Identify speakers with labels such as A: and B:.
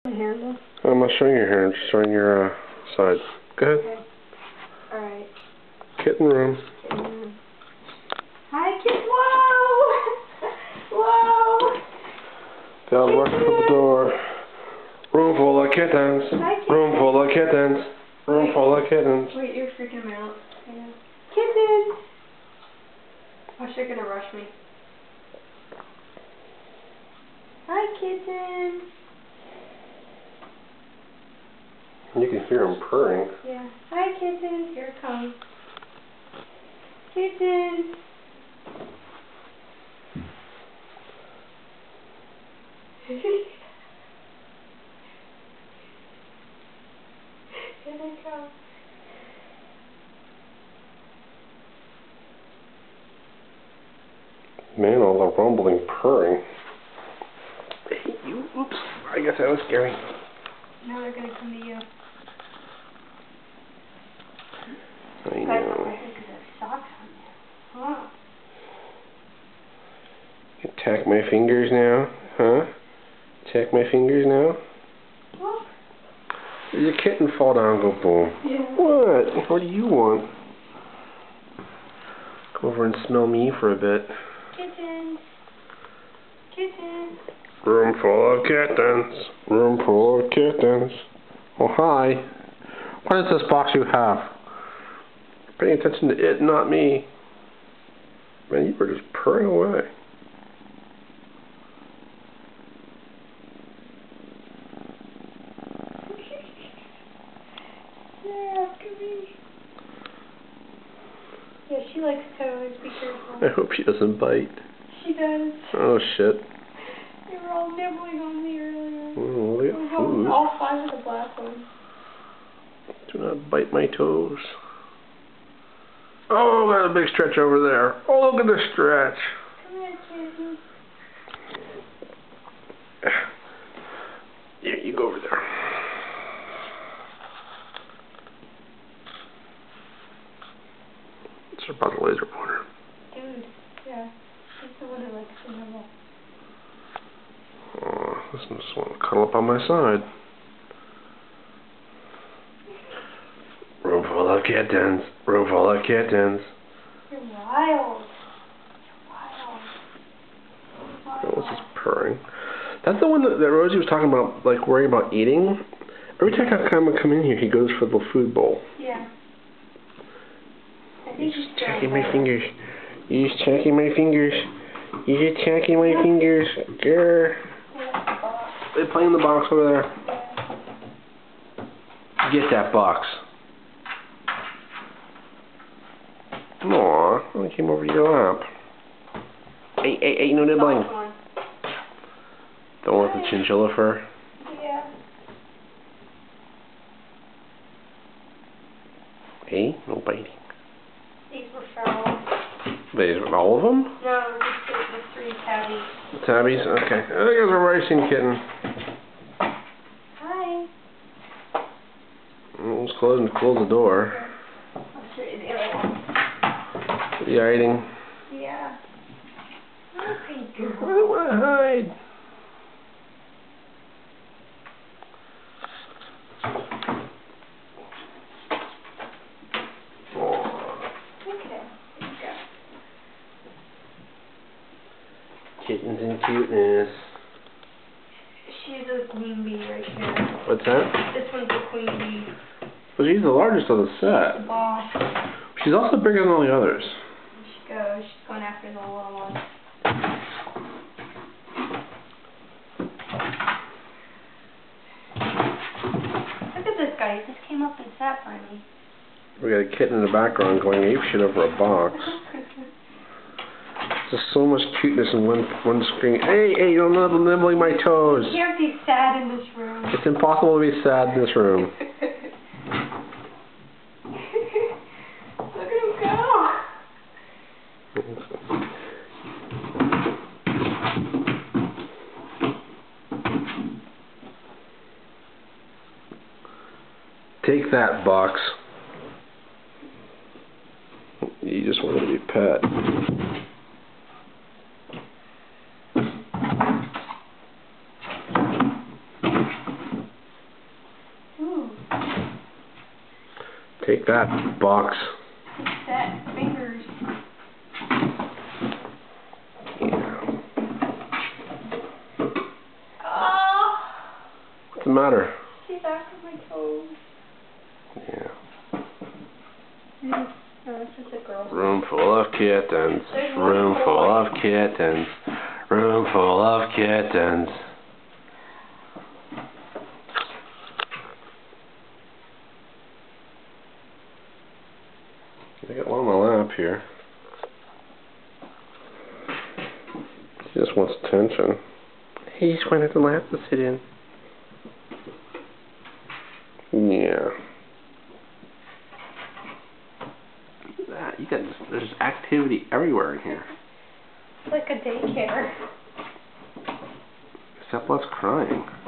A: Handle?
B: I'm not showing your hair, I'm just showing your side. Go ahead.
A: Okay. Alright.
B: Kitten room.
A: Kitten room. Hi, kitten. Whoa! Whoa!
B: Don't rush for the door. Room full of kittens.
A: Hi, kitten.
B: Room full of kittens. Room full of kittens.
A: Wait, you're freaking me out. Yeah. Kittens! Oh, she's gonna rush me. Hi, kitten.
B: You can hear him purring.
A: Yeah. Hi, kitten. Here it comes. Kitten. Here they come.
B: Man, all the rumbling purring. Hey, you, oops. I guess that was scary.
A: Now they're gonna come to you.
B: I know.
A: Socks on you. Huh?
B: Attack my fingers now? Huh? Attack my fingers now?
A: What?
B: Did your kitten fall down and go boom?
A: Yeah.
B: What? What do you want? Come over and smell me for a bit.
A: Kittens. Kittens.
B: Room full of kittens. Room full of kittens. Oh, hi. What is this box you have? Pay attention to it, not me. Man, you were just purring away.
A: Yeah, after me. Yeah, she likes toes. Be careful.
B: I hope she doesn't bite.
A: She does.
B: Oh, shit.
A: They were all nibbling on me earlier.
B: Oh, look at food.
A: All 5 of the black ones.
B: Do not bite my toes. Oh, got a big stretch over there. Oh, look at the stretch.
A: Come here, kitten.
B: Yeah, you go over there. It's about the laser pointer.
A: Dude, yeah. She's the one who likes to nibble.
B: Oh, this one just want to cuddle up on my side. Room full of kittens. Room full of kittens.
A: You're wild. You're wild.
B: What was this purring? That's the one that Rosie was talking about, like worrying about eating. Every time I come in here, he goes for the food bowl.
A: Yeah.
B: He's just checking my fingers. He's checking my fingers. He's checking my fingers. Grr. They play in the box over there. Get that box. Aw, I came over to your lap. Hey, no nibbling. Don't want the chinchilla fur.
A: Yeah.
B: Hey, no biting.
A: These were feral.
B: All of them?
A: No, just the 3 tabbies.
B: The tabbies? Okay. There's a racing kitten.
A: Hi.
B: Let's close the door.
A: I'll show you the other one.
B: What are you hiding?
A: Yeah. Okay,
B: I
A: girl.
B: don't want to hide.
A: Okay.
B: Kittens and cuteness.
A: She's a queen bee right here.
B: What's that?
A: This one's a queen bee.
B: Well, she's the largest of the
A: The
B: set.
A: boss.
B: She's also bigger than all the others.
A: There she goes. She's going after the little one. Look at this guy. He just came up and sat by me.
B: We got a kitten in the background going apeshit over a box. There's so much cuteness in one screen. Hey, you're not nibbling my toes.
A: You can't be sad in this room.
B: It's impossible to be sad in this room.
A: Look at him go.
B: Take that, box. You just want to be pet. Take that, box.
A: Set fingers.
B: Yeah.
A: Oh!
B: What's the matter?
A: See back on my toes.
B: Yeah.
A: No, this is a girl.
B: Room full of kittens.
A: There's
B: Room
A: one
B: full
A: boy.
B: of kittens. Room full of kittens. I got one on my lap here. He just wants attention. He just wanted the lap to sit in. Yeah. You got there's activity everywhere in here.
A: It's like a daycare.
B: Except less crying.